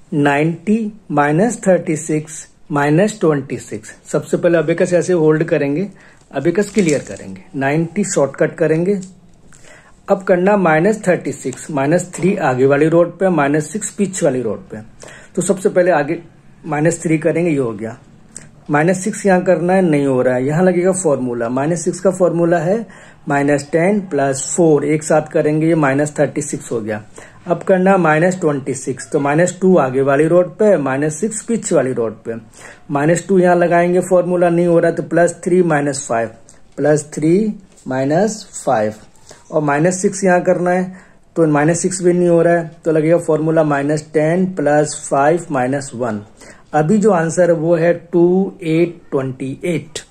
90 minus 36 minus 26। सबसे पहले abacus ऐसे होल्ड करेंगे, अबेकस क्लियर करेंगे, 90 शॉर्टकट करेंगे। अब करना -36, -3 आगे वाली रोड पे, -6 पीछे वाली रोड पे। तो सबसे पहले आगे -3 करेंगे, ये हो गया। -6 यहाँ करना है, नहीं हो रहा है, यहाँ लगेगा फॉर्मूला। -6 का फॉर्मूला है -10 + 4, एक साथ करेंगे, ये -36 हो गया। अब करना -26, तो -2 आगे वाली रोड पे, -6 पीछे वाली रोड पे। -2 यहाँ लगाएंगे, फॉर्मूला नहीं हो रहा, तो +3 - 5, +3 - 5। और -6 यहाँ करना है, तो -6 भी नहीं हो रहा है, तो लगेगा फॉर्मूला -10 + 5 - 1। अभी जो आंसर है वो है 2828।